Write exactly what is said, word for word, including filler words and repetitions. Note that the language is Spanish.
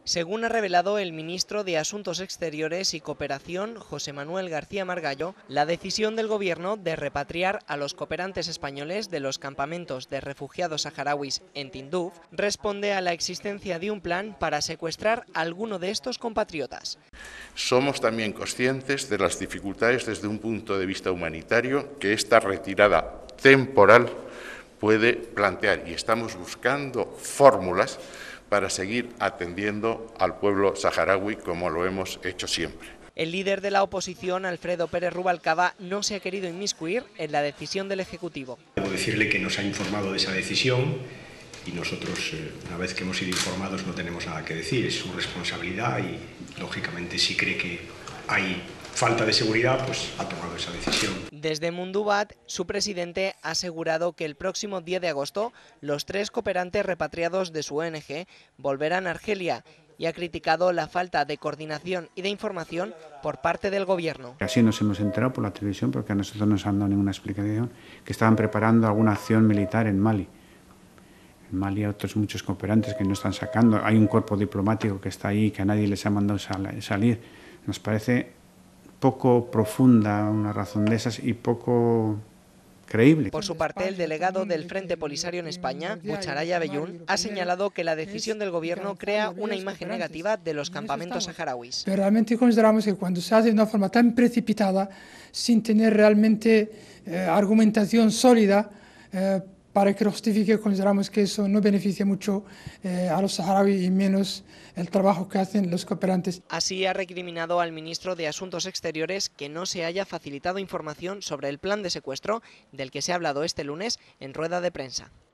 Según ha revelado el ministro de Asuntos Exteriores y Cooperación, José Manuel García Margallo, la decisión del Gobierno de repatriar a los cooperantes españoles de los campamentos de refugiados saharauis en Tinduf responde a la existencia de un plan para secuestrar a alguno de estos compatriotas. Somos también conscientes de las dificultades desde un punto de vista humanitario que esta retirada temporal puede plantear, y estamos buscando fórmulas para seguir atendiendo al pueblo saharaui como lo hemos hecho siempre. El líder de la oposición, Alfredo Pérez Rubalcaba, no se ha querido inmiscuir en la decisión del Ejecutivo. Debo decirle que nos ha informado de esa decisión y nosotros, una vez que hemos sido informados, no tenemos nada que decir. Es su responsabilidad y, lógicamente, si cree que hay falta de seguridad, pues ha tomado esa decisión. Desde Mundubat, su presidente ha asegurado que el próximo diez de agosto los tres cooperantes repatriados de su O N G volverán a Argelia y ha criticado la falta de coordinación y de información por parte del Gobierno. Así nos hemos enterado por la televisión, porque a nosotros no nos han dado ninguna explicación, que estaban preparando alguna acción militar en Mali. En Mali hay otros muchos cooperantes que no están sacando. Hay un cuerpo diplomático que está ahí, que a nadie les ha mandado salir. Nos parece poco profunda una razón de esas y poco creíble. Por su parte, el delegado del Frente Polisario en España, Bucharaya Bellún, ha señalado que la decisión del Gobierno crea una imagen negativa de los campamentos saharauis. Pero realmente consideramos que cuando se hace de una forma tan precipitada, sin tener realmente eh, argumentación sólida, eh, para que lo justifique, consideramos que eso no beneficia mucho eh, a los saharauis y menos el trabajo que hacen los cooperantes. Así ha recriminado al ministro de Asuntos Exteriores que no se haya facilitado información sobre el plan de secuestro del que se ha hablado este lunes en rueda de prensa.